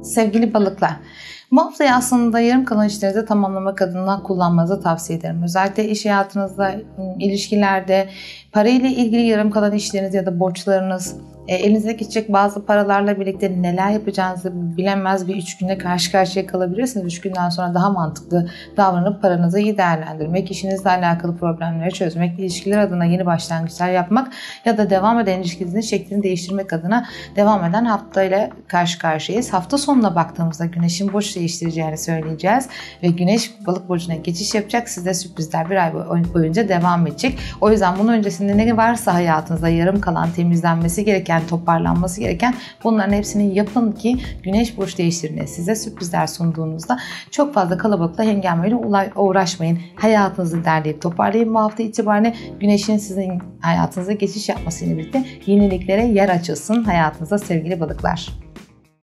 Sevgili balıklar, bu haftayı aslında yarım kalan işlerinizi tamamlamak adına kullanmanızı tavsiye ederim. Özellikle iş hayatınızda, ilişkilerde, parayla ilgili yarım kalan işleriniz ya da borçlarınız, elinize geçecek bazı paralarla birlikte neler yapacağınızı bilemez bir 3 günde karşı karşıya kalabilirsiniz. 3 günden sonra daha mantıklı davranıp paranızı iyi değerlendirmek, işinizle alakalı problemleri çözmek, ilişkiler adına yeni başlangıçlar yapmak ya da devam eden ilişkinizin şeklini değiştirmek adına devam eden haftayla karşı karşıyayız. Hafta sonuna baktığımızda Güneş'in burç değiştireceğini söyleyeceğiz ve Güneş Balık burcuna geçiş yapacak. Size sürprizler bir ay boyunca devam edecek. O yüzden bunun öncesinde ne varsa hayatınızda yarım kalan, temizlenmesi gereken, toparlanması gereken, bunların hepsini yapın ki Güneş burç değiştirdiğinde size sürprizler sunduğunuzda çok fazla kalabalıkla, hengameyle uğraşmayın. Hayatınızı derleyip toparlayın. Bu hafta itibariyle Güneş'in sizin hayatınıza geçiş yapmasıyla birlikte yeniliklere yer açılsın hayatınıza sevgili balıklar.